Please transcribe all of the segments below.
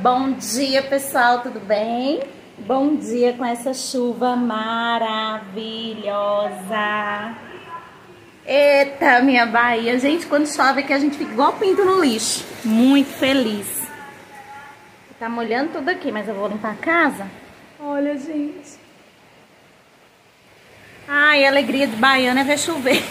Bom dia, pessoal, tudo bem? Bom dia com essa chuva maravilhosa. Eita, minha Bahia. Gente, quando chove aqui a gente fica igual pinto no lixo. Muito feliz. Tá molhando tudo aqui, mas eu vou limpar a casa. Olha, gente. Ai, a alegria de baiana é ver chover.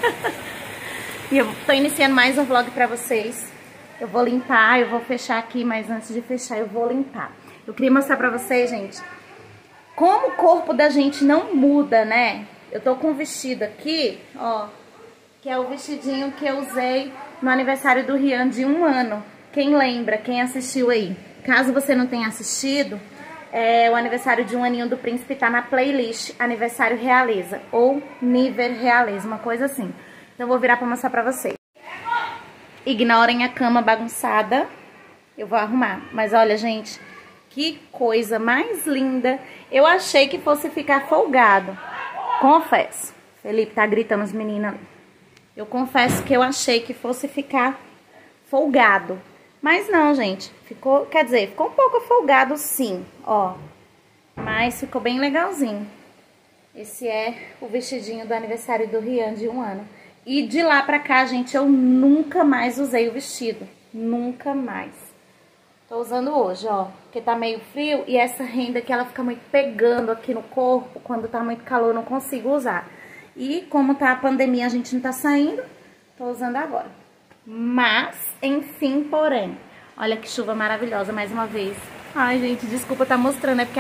E eu tô iniciando mais um vlog pra vocês. Eu vou limpar, eu vou fechar aqui, mas antes de fechar eu vou limpar. Eu queria mostrar pra vocês, gente, como o corpo da gente não muda, né? Eu tô com um vestido aqui, ó, que é o vestidinho que eu usei no aniversário do Rian de 1 ano. Quem lembra, quem assistiu aí? Caso você não tenha assistido, o aniversário de 1 aninho do príncipe tá na playlist Aniversário Realeza, ou Niver Realeza, uma coisa assim. Então eu vou virar pra mostrar pra vocês. Ignorem a cama bagunçada, eu vou arrumar. Mas olha, gente, que coisa mais linda. Eu achei que fosse ficar folgado, confesso. Felipe tá gritando os meninos ali. Eu confesso que eu achei que fosse ficar folgado. Mas não, gente, ficou, quer dizer, ficou um pouco folgado sim, ó. Mas ficou bem legalzinho. Esse é o vestidinho do aniversário do Rian de 1 ano. E de lá pra cá, gente, eu nunca mais usei o vestido. Nunca mais. Tô usando hoje, ó, porque tá meio frio e essa renda aqui, ela fica muito pegando aqui no corpo. Quando tá muito calor, eu não consigo usar. E como tá a pandemia, a gente não tá saindo, tô usando agora. Mas, enfim, porém, olha que chuva maravilhosa mais uma vez. Ai, gente, desculpa tá mostrando, é porque a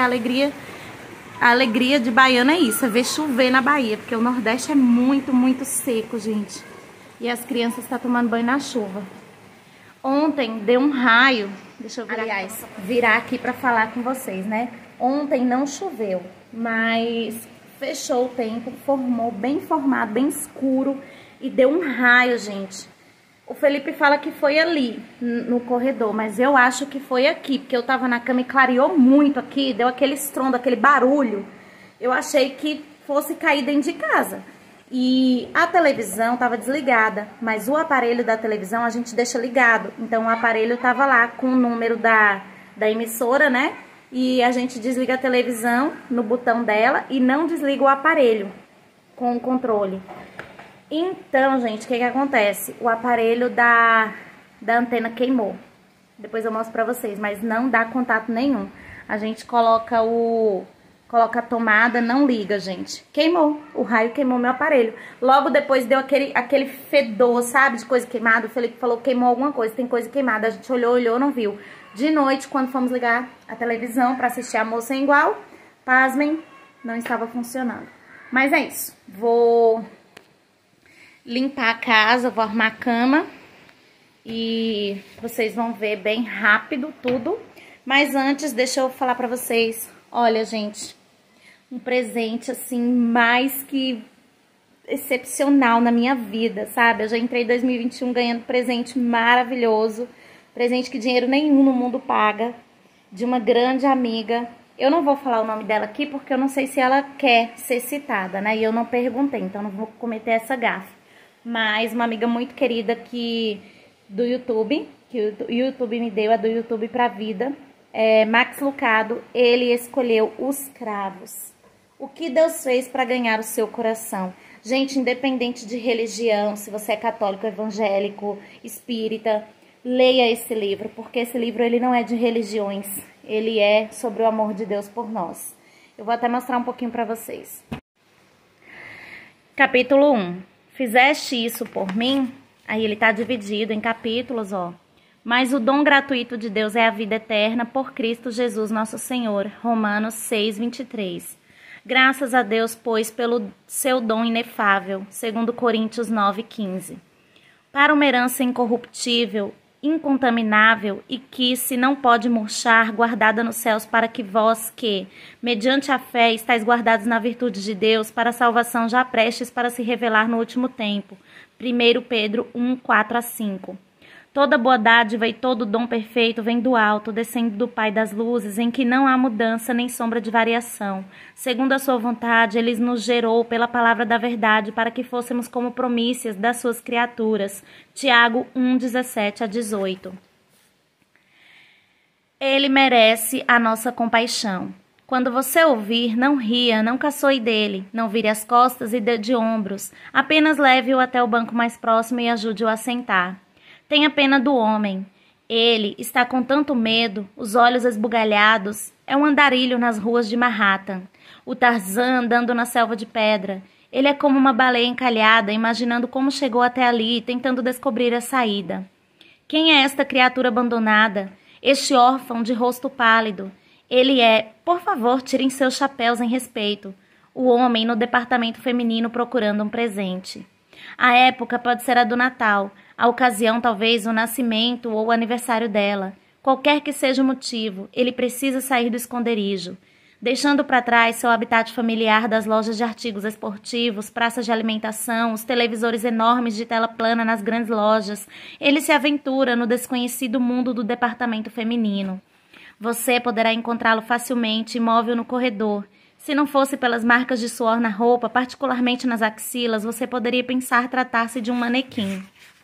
alegria de baiana é isso, é ver chover na Bahia, porque o Nordeste é muito, muito seco, gente. E as crianças estão tomando banho na chuva. Ontem deu um raio, deixa eu virar aqui pra falar com vocês, né? Ontem não choveu, mas fechou o tempo, formou bem formado, bem escuro e deu um raio, gente. O Felipe fala que foi ali, no corredor, mas eu acho que foi aqui, porque eu tava na cama e clareou muito aqui, deu aquele estrondo, aquele barulho. Eu achei que fosse cair dentro de casa. E a televisão tava desligada, mas o aparelho da televisão a gente deixa ligado. Então o aparelho tava lá com o número da emissora, né? E a gente desliga a televisão no botão dela e não desliga o aparelho com o controle. Então, gente, o que acontece? O aparelho da antena queimou. Depois eu mostro pra vocês, mas não dá contato nenhum. A gente coloca a tomada, não liga, gente. Queimou, o raio queimou meu aparelho. Logo depois deu aquele fedor, sabe, de coisa queimada. O Felipe falou que queimou alguma coisa, tem coisa queimada. A gente olhou, não viu. De noite, quando fomos ligar a televisão pra assistir a Moça é Igual, pasmem, não estava funcionando. Mas é isso, vou limpar a casa, vou arrumar a cama e vocês vão ver bem rápido tudo. Mas antes, deixa eu falar pra vocês, olha, gente, um presente assim mais que excepcional na minha vida, sabe? Eu já entrei em 2021 ganhando presente maravilhoso, presente que dinheiro nenhum no mundo paga, de uma grande amiga. Eu não vou falar o nome dela aqui porque eu não sei se ela quer ser citada, né? E eu não perguntei, então não vou cometer essa gafe. Mas uma amiga muito querida do YouTube, que o YouTube me deu, é do YouTube pra vida, Max Lucado, ele escolheu Os Cravos. O que Deus fez para ganhar o seu coração? Gente, independente de religião, se você é católico, evangélico, espírita, leia esse livro, porque esse livro ele não é de religiões, ele é sobre o amor de Deus por nós. Eu vou até mostrar um pouquinho para vocês. Capítulo 1. Fizeste isso por mim? Aí ele tá dividido em capítulos, ó. Mas o dom gratuito de Deus é a vida eterna por Cristo Jesus nosso Senhor. Romanos 6, 23. Graças a Deus, pois, pelo seu dom inefável. 2 Coríntios 9, 15. Para uma herança incorruptível, incontaminável e que se não pode murchar, guardada nos céus, para que vós que, mediante a fé, estáis guardados na virtude de Deus, para a salvação já prestes para se revelar no último tempo. 1 Pedro 1, 4 a 5. Toda boa dádiva e todo dom perfeito vem do alto, descendo do Pai das luzes, em que não há mudança nem sombra de variação. Segundo a sua vontade, Ele nos gerou pela palavra da verdade, para que fôssemos como promícias das suas criaturas. Tiago 1, 17 a 18. Ele merece a nossa compaixão. Quando você ouvir, não ria, não caçoe dele, não vire as costas e dê de ombros, apenas leve-o até o banco mais próximo e ajude-o a sentar. Tenha pena do homem. Ele está com tanto medo, os olhos esbugalhados, é um andarilho nas ruas de Manhattan. O Tarzan andando na selva de pedra. Ele é como uma baleia encalhada, imaginando como chegou até ali, tentando descobrir a saída. Quem é esta criatura abandonada? Este órfão de rosto pálido? Ele é, por favor, tirem seus chapéus em respeito, o homem no departamento feminino procurando um presente. A época pode ser a do Natal, a ocasião talvez o nascimento ou o aniversário dela. Qualquer que seja o motivo, ele precisa sair do esconderijo. Deixando para trás seu habitat familiar das lojas de artigos esportivos, praças de alimentação, os televisores enormes de tela plana nas grandes lojas, ele se aventura no desconhecido mundo do departamento feminino. Você poderá encontrá-lo facilmente imóvel no corredor. Se não fosse pelas marcas de suor na roupa, particularmente nas axilas, você poderia pensar tratar-se de um manequim.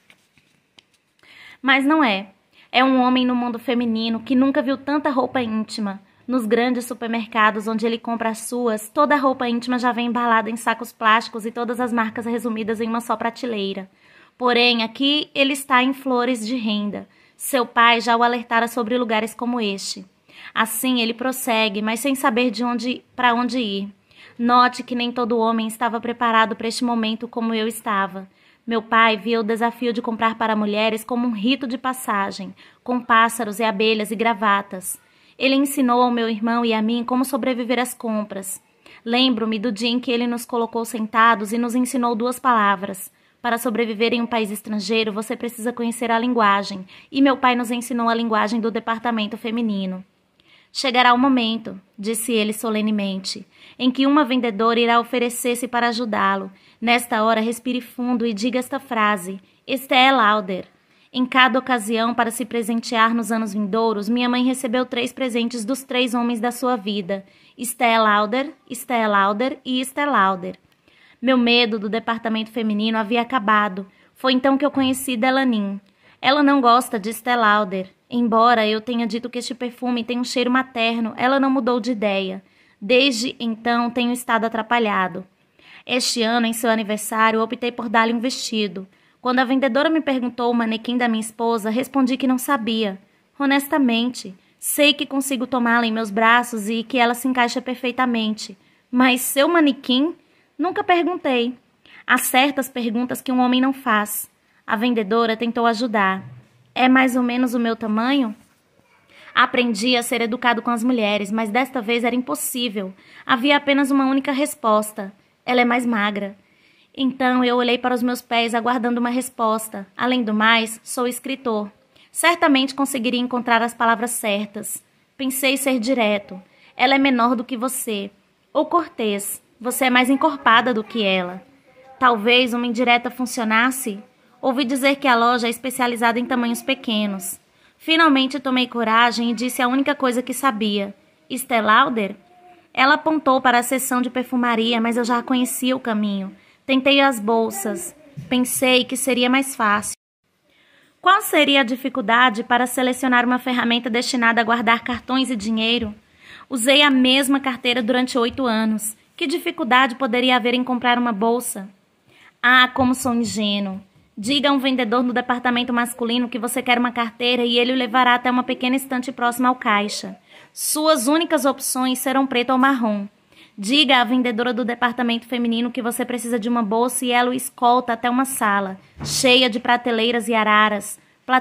Mas não é. É um homem no mundo feminino que nunca viu tanta roupa íntima. Nos grandes supermercados onde ele compra as suas, toda a roupa íntima já vem embalada em sacos plásticos e todas as marcas resumidas em uma só prateleira. Porém, aqui ele está em flores de renda. Seu pai já o alertara sobre lugares como este. Assim, ele prossegue, mas sem saber para onde ir. Note que nem todo homem estava preparado para este momento como eu estava. Meu pai via o desafio de comprar para mulheres como um rito de passagem, com pássaros e abelhas e gravatas. Ele ensinou ao meu irmão e a mim como sobreviver às compras. Lembro-me do dia em que ele nos colocou sentados e nos ensinou 2 palavras. Para sobreviver em um país estrangeiro, você precisa conhecer a linguagem, e meu pai nos ensinou a linguagem do departamento feminino. Chegará o momento, disse ele solenemente, em que uma vendedora irá oferecer-se para ajudá-lo. Nesta hora, respire fundo e diga esta frase: Estée Lauder. Em cada ocasião para se presentear nos anos vindouros, minha mãe recebeu 3 presentes dos 3 homens da sua vida: Estée Lauder, Estée Lauder e Estée Lauder. Meu medo do departamento feminino havia acabado. Foi então que eu conheci Delanin. Ela não gosta de Estée Lauder. Embora eu tenha dito que este perfume tem um cheiro materno, ela não mudou de ideia. Desde então tenho estado atrapalhado. Este ano, em seu aniversário, optei por dar-lhe um vestido. Quando a vendedora me perguntou o manequim da minha esposa, respondi que não sabia. Honestamente, sei que consigo tomá-la em meus braços e que ela se encaixa perfeitamente. Mas seu manequim? Nunca perguntei. Há certas perguntas que um homem não faz. A vendedora tentou ajudar. É mais ou menos o meu tamanho? Aprendi a ser educado com as mulheres, mas desta vez era impossível. Havia apenas uma única resposta. Ela é mais magra. Então eu olhei para os meus pés aguardando uma resposta. Além do mais, sou escritor. Certamente conseguiria encontrar as palavras certas. Pensei ser direto. Ela é menor do que você. Ou cortês. Você é mais encorpada do que ela. Talvez uma indireta funcionasse. Ouvi dizer que a loja é especializada em tamanhos pequenos. Finalmente tomei coragem e disse a única coisa que sabia. Estée Lauder? Ela apontou para a seção de perfumaria, mas eu já conhecia o caminho. Tentei as bolsas. Pensei que seria mais fácil. Qual seria a dificuldade para selecionar uma ferramenta destinada a guardar cartões e dinheiro? Usei a mesma carteira durante 8 anos. Que dificuldade poderia haver em comprar uma bolsa? Ah, como sou ingênuo. Diga a um vendedor no departamento masculino que você quer uma carteira e ele o levará até uma pequena estante próxima ao caixa. Suas únicas opções serão preto ou marrom. Diga à vendedora do departamento feminino que você precisa de uma bolsa e ela o escolta até uma sala, cheia de prateleiras e araras.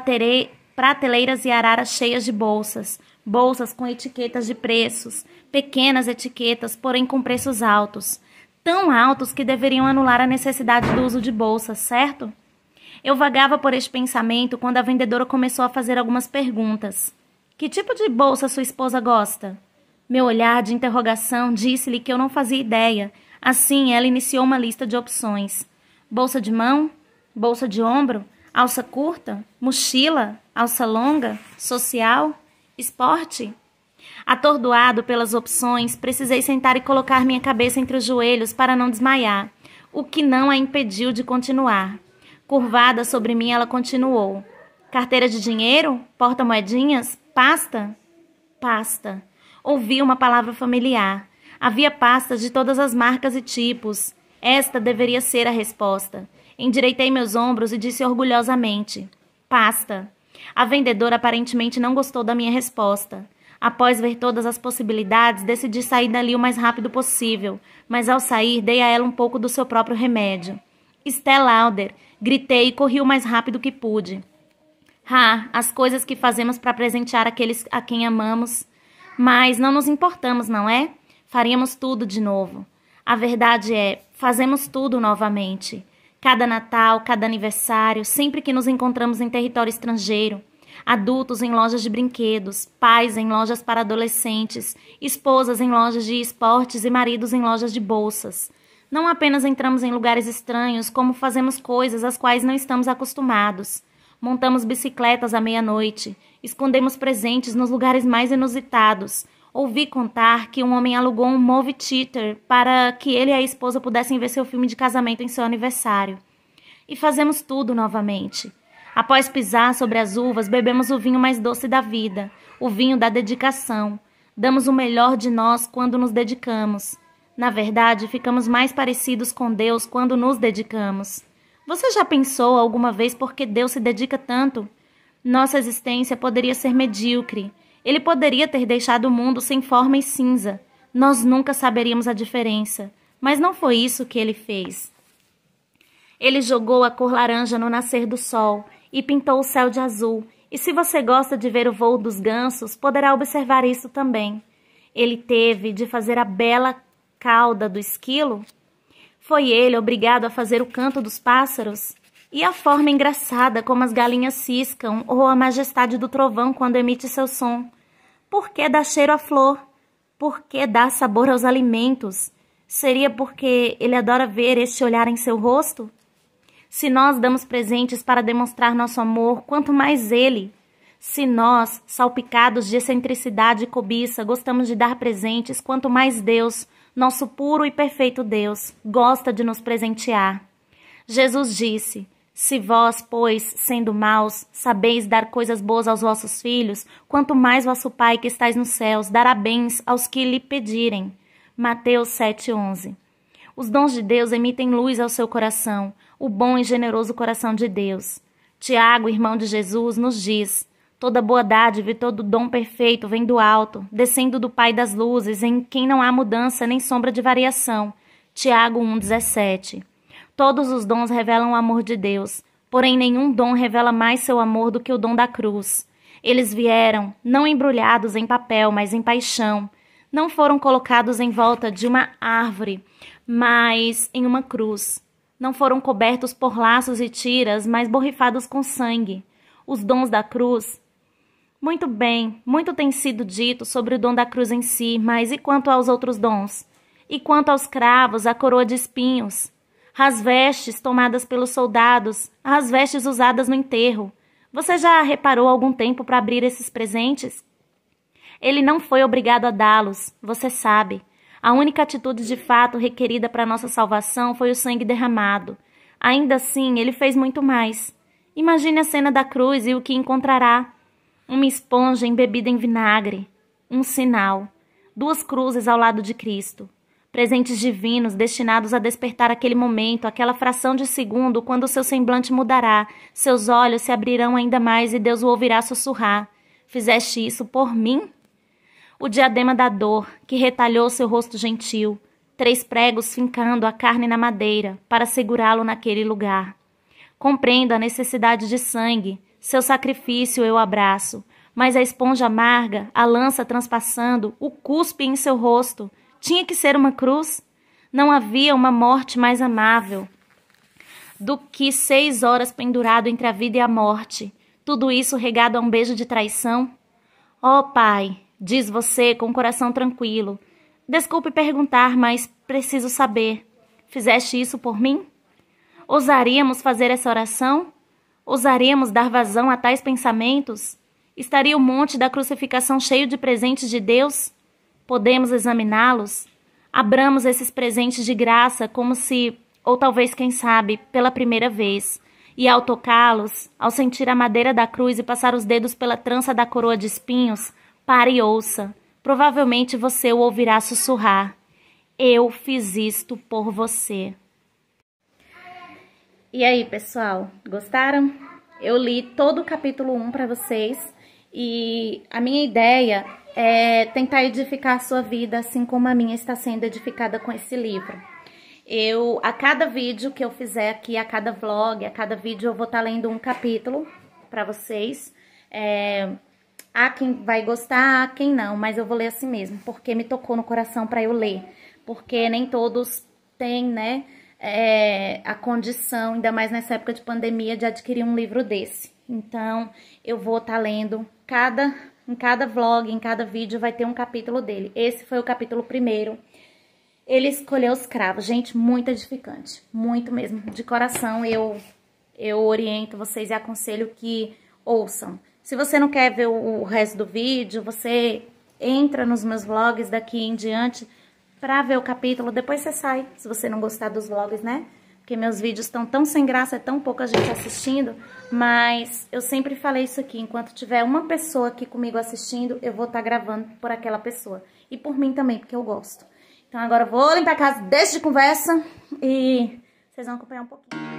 Prateleiras e araras cheias de bolsas. Bolsas com etiquetas de preços. Pequenas etiquetas, porém com preços altos. Tão altos que deveriam anular a necessidade do uso de bolsas, certo? Eu vagava por este pensamento quando a vendedora começou a fazer algumas perguntas. Que tipo de bolsa sua esposa gosta? Meu olhar de interrogação disse-lhe que eu não fazia ideia. Assim, ela iniciou uma lista de opções. Bolsa de mão? Bolsa de ombro? Alça curta? Mochila? Alça longa? Social? Esporte? Atordoado pelas opções, precisei sentar e colocar minha cabeça entre os joelhos para não desmaiar, o que não a impediu de continuar. Curvada sobre mim, ela continuou. Carteira de dinheiro? Porta-moedinhas? Pasta? Pasta. Ouvi uma palavra familiar. Havia pastas de todas as marcas e tipos. Esta deveria ser a resposta. Endireitei meus ombros e disse orgulhosamente: pasta. A vendedora aparentemente não gostou da minha resposta. Após ver todas as possibilidades, decidi sair dali o mais rápido possível, mas ao sair dei a ela um pouco do seu próprio remédio. Estée Lauder, gritei e corri o mais rápido que pude. As coisas que fazemos para presentear aqueles a quem amamos. Mas não nos importamos, não é? Faríamos tudo de novo. A verdade é, fazemos tudo novamente. Cada Natal, cada aniversário, sempre que nos encontramos em território estrangeiro. Adultos em lojas de brinquedos, pais em lojas para adolescentes, esposas em lojas de esportes e maridos em lojas de bolsas. Não apenas entramos em lugares estranhos, como fazemos coisas às quais não estamos acostumados. Montamos bicicletas à meia-noite, escondemos presentes nos lugares mais inusitados. Ouvi contar que um homem alugou um movie theater para que ele e a esposa pudessem ver seu filme de casamento em seu aniversário. E fazemos tudo novamente. Após pisar sobre as uvas, bebemos o vinho mais doce da vida, o vinho da dedicação. Damos o melhor de nós quando nos dedicamos. Na verdade, ficamos mais parecidos com Deus quando nos dedicamos. Você já pensou alguma vez por que Deus se dedica tanto? Nossa existência poderia ser medíocre. Ele poderia ter deixado o mundo sem forma e cinza. Nós nunca saberíamos a diferença. Mas não foi isso que ele fez. Ele jogou a cor laranja no nascer do sol e pintou o céu de azul. E se você gosta de ver o voo dos gansos, poderá observar isso também. Ele teve de fazer a bela cauda do esquilo? Foi ele obrigado a fazer o canto dos pássaros? E a forma engraçada como as galinhas ciscam ou a majestade do trovão quando emite seu som? Por que dá cheiro à flor? Por que dá sabor aos alimentos? Seria porque ele adora ver este olhar em seu rosto? Se nós damos presentes para demonstrar nosso amor, quanto mais ele. Se nós, salpicados de excentricidade e cobiça, gostamos de dar presentes, quanto mais Deus, nosso puro e perfeito Deus, gosta de nos presentear. Jesus disse: se vós, pois, sendo maus, sabeis dar coisas boas aos vossos filhos, quanto mais vosso Pai que estais nos céus dará bens aos que lhe pedirem. Mateus 7,11. Os dons de Deus emitem luz ao seu coração, o bom e generoso coração de Deus. Tiago, irmão de Jesus, nos diz: toda boa dádiva e todo dom perfeito vem do alto, descendo do Pai das luzes, em quem não há mudança nem sombra de variação. Tiago 1,17. Todos os dons revelam o amor de Deus, porém nenhum dom revela mais seu amor do que o dom da cruz. Eles vieram, não embrulhados em papel, mas em paixão. Não foram colocados em volta de uma árvore, mas em uma cruz. Não foram cobertos por laços e tiras, mas borrifados com sangue. Os dons da cruz. Muito bem, muito tem sido dito sobre o dom da cruz em si, mas e quanto aos outros dons? E quanto aos cravos, a coroa de espinhos? As vestes tomadas pelos soldados, as vestes usadas no enterro. Você já reparou algum tempo para abrir esses presentes? Ele não foi obrigado a dá-los, você sabe. A única atitude de fato requerida para nossa salvação foi o sangue derramado. Ainda assim, ele fez muito mais. Imagine a cena da cruz e o que encontrará. Uma esponja embebida em vinagre. Um sinal. 2 cruzes ao lado de Cristo. Presentes divinos destinados a despertar aquele momento, aquela fração de segundo quando seu semblante mudará, seus olhos se abrirão ainda mais e Deus o ouvirá sussurrar: fizeste isso por mim? O diadema da dor, que retalhou seu rosto gentil, 3 pregos fincando a carne na madeira, para segurá-lo naquele lugar. Compreendo a necessidade de sangue, seu sacrifício eu abraço, mas a esponja amarga, a lança transpassando, o cuspe em seu rosto, tinha que ser uma cruz? Não havia uma morte mais amável do que 6 horas pendurado entre a vida e a morte, tudo isso regado a um beijo de traição? Ó Pai, diz você com o coração tranquilo, desculpe perguntar, mas preciso saber, fizeste isso por mim? Ousaríamos fazer essa oração? Ousaríamos dar vazão a tais pensamentos? Estaria o monte da crucificação cheio de presentes de Deus? Podemos examiná-los? Abramos esses presentes de graça como se, ou talvez, quem sabe, pela primeira vez. E ao tocá-los, ao sentir a madeira da cruz e passar os dedos pela trança da coroa de espinhos, Pare e ouça. Provavelmente você o ouvirá sussurrar. Eu fiz isto por você. E aí, pessoal, gostaram? Eu li todo o capítulo 1 para vocês e a minha ideia é tentar edificar a sua vida assim como a minha está sendo edificada com esse livro. A cada vídeo que eu fizer aqui, a cada vlog, a cada vídeo eu vou estar lendo um capítulo para vocês. Há quem vai gostar, há quem não, mas eu vou ler assim mesmo, porque me tocou no coração para eu ler. Porque nem todos têm, né, a condição, ainda mais nessa época de pandemia, de adquirir um livro desse. Então, eu vou estar lendo em cada vlog, em cada vídeo vai ter um capítulo dele. Esse foi o capítulo 1º. Ele escolheu os cravos. Gente, muito edificante. Muito mesmo. De coração, eu oriento vocês e aconselho que ouçam. Se você não quer ver o resto do vídeo, você entra nos meus vlogs daqui em diante pra ver o capítulo. Depois você sai, se você não gostar dos vlogs, né? Porque meus vídeos estão tão sem graça, é tão pouca gente assistindo. Mas eu sempre falei isso aqui, enquanto tiver uma pessoa aqui comigo assistindo, eu vou estar gravando por aquela pessoa. E por mim também, porque eu gosto. Então agora eu vou limpar a casa, deixa de conversa e vocês vão acompanhar um pouquinho.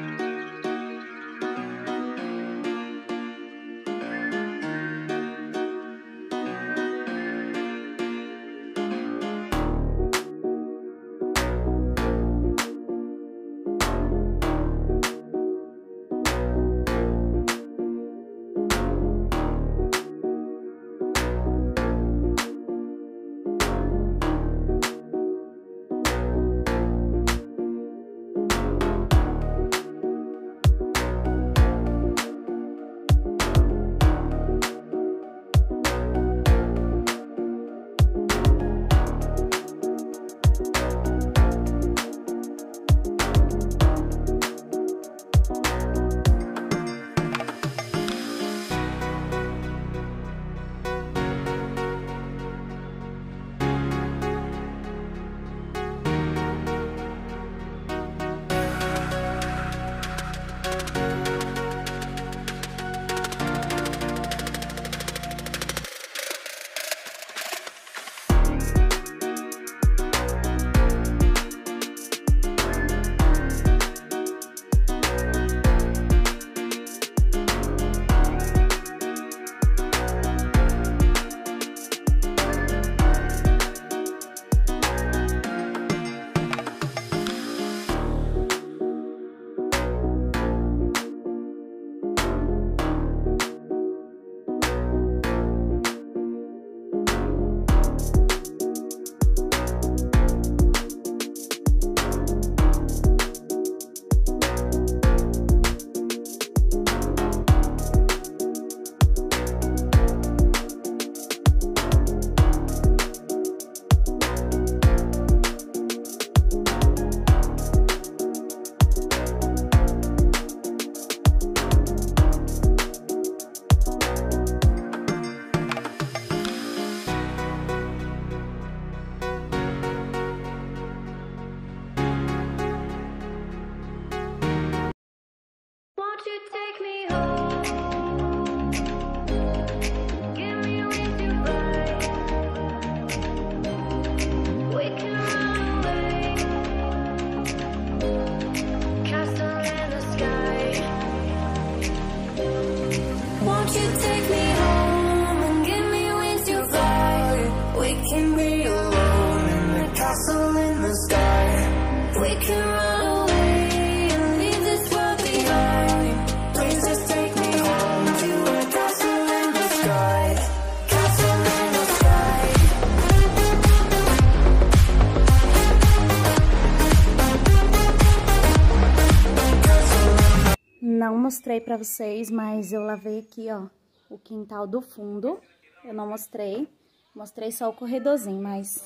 Não mostrei pra vocês, mas eu lavei aqui, ó, o quintal do fundo. Eu não mostrei. Mostrei só o corredorzinho, mas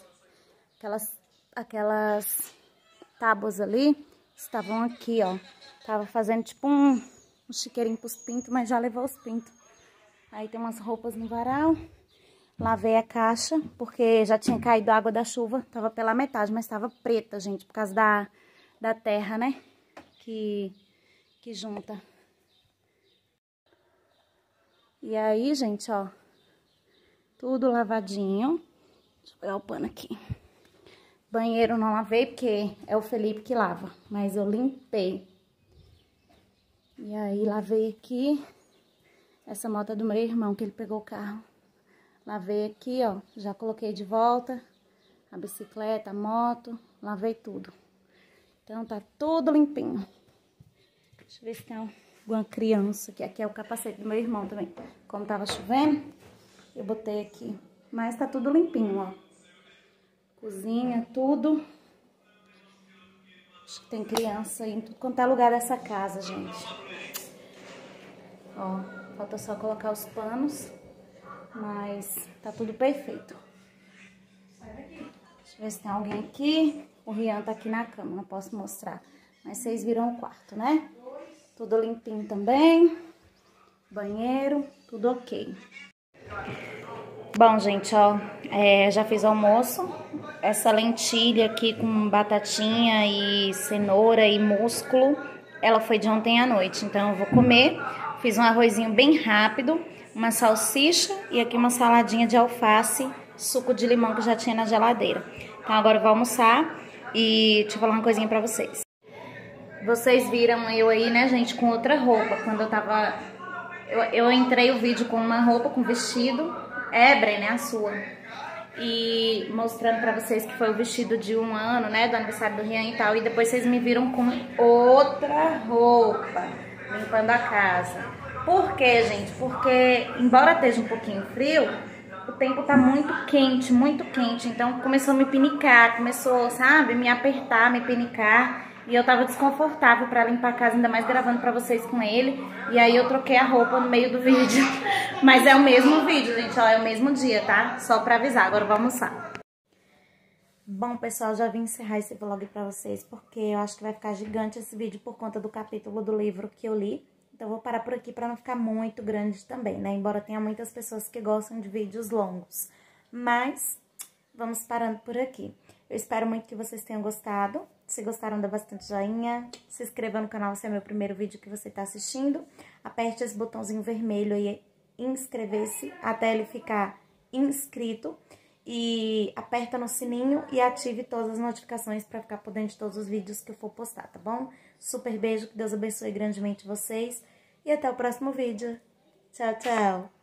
aquelas tábuas ali estavam aqui, ó. Tava fazendo tipo um chiqueirinho pros pintos, mas já levou os pintos. Aí tem umas roupas no varal. Lavei a caixa, porque já tinha caído água da chuva. Tava pela metade, mas tava preta, gente, por causa da terra, né? Que junta. E aí, gente, ó, Tudo lavadinho. Deixa eu pegar o pano aqui. Banheiro não lavei porque é o Felipe que lava, mas eu limpei. E aí lavei aqui. Essa moto é do meu irmão, que ele pegou o carro. Lavei aqui, ó. Já coloquei de volta a bicicleta, a moto. Lavei tudo. Então tá tudo limpinho. Deixa eu ver se tem alguma criança aqui. Aqui é o capacete do meu irmão também. Como tava chovendo, eu botei aqui. Mas tá tudo limpinho, ó. Cozinha, tudo. Acho que tem criança aí em tudo quanto é lugar dessa casa, gente. Ó, falta só colocar os panos. Mas tá tudo perfeito. Deixa eu ver se tem alguém aqui. O Rian tá aqui na cama, não posso mostrar. Mas vocês viram o quarto, né? Tudo limpinho também. Banheiro, tudo ok. Bom, gente, ó, já fiz o almoço. Essa lentilha aqui com batatinha e cenoura e músculo, ela foi de ontem à noite. Então eu vou comer. Fiz um arrozinho bem rápido, uma salsicha e aqui uma saladinha de alface, suco de limão que já tinha na geladeira. Então agora eu vou almoçar e deixa eu falar uma coisinha pra vocês. Vocês viram eu aí, né, gente, com outra roupa. Quando eu tava... Eu entrei o vídeo com uma roupa, com vestido. Bre, né, a sua. E mostrando pra vocês que foi o vestido de 1 ano, né, do aniversário do Rian e tal. E depois vocês me viram com outra roupa, limpando a casa. Por quê, gente? Porque, embora esteja um pouquinho frio, o tempo tá muito quente, muito quente. Então começou a me pinicar, começou, sabe, me apertar, me pinicar. E eu tava desconfortável pra limpar a casa, ainda mais gravando pra vocês com ele. E aí eu troquei a roupa no meio do vídeo. Mas é o mesmo vídeo, gente, ó, é o mesmo dia, tá? Só pra avisar, agora vamos almoçar. Bom, pessoal, já vim encerrar esse vlog pra vocês, porque eu acho que vai ficar gigante esse vídeo por conta do capítulo do livro que eu li. Então eu vou parar por aqui pra não ficar muito grande também, né? Embora tenha muitas pessoas que gostam de vídeos longos. Mas vamos parando por aqui. Eu espero muito que vocês tenham gostado. Se gostaram, dá bastante joinha. Se inscreva no canal se é meu primeiro vídeo que você tá assistindo. Aperte esse botãozinho vermelho aí, inscrever-se, até ele ficar inscrito. E aperta no sininho e ative todas as notificações pra ficar por dentro de todos os vídeos que eu for postar, tá bom? Super beijo, que Deus abençoe grandemente vocês. E até o próximo vídeo. Tchau, tchau!